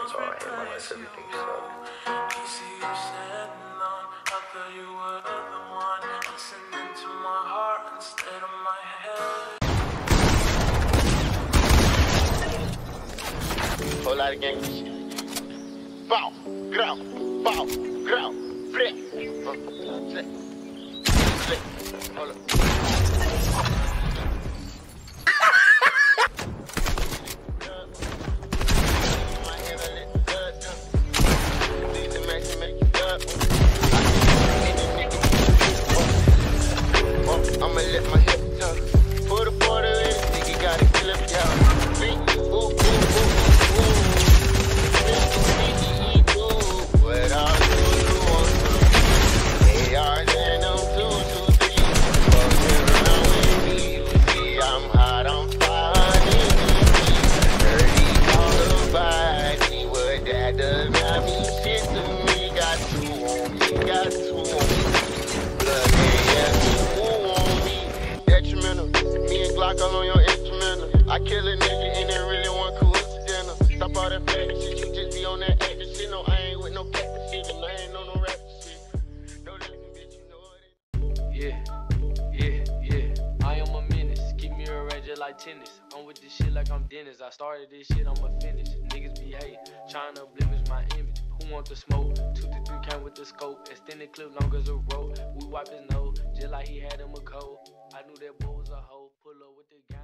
Fortnite's alright, unless everything sucks. Whole lot of gang shit. Bow, ground, flip. Hold up. I'ma let my hip tuck. Put a border in it, nigga gotta kill him, yo. Ooh. What all you want to? ARs and them 223. Fucking around with me, you see I'm hot on fire. Dirty all about me, what that does not mean shit to me. Got two on me, Blood, who on me? Detrimental, me and Glock all on your instrumental. I kill a nigga and it really one coincidental. Stop all that fake shit, you just be on that acting shit. No, I ain't with no captain shit, and I ain't on no rap shit. No listen, bitch, you know it. Yeah. I am a menace. Keep me a ranger like tennis. I'm with this shit like I'm Dennis. I started this shit, I'ma finish. Niggas be hating, trying to blemish my image. Who want the smoke? 2 to 3 came with the scope. Extended clip long as a rope. We wipe his nose, just like he had him a cold. I knew that boy was a hoe. Pull up with the gang.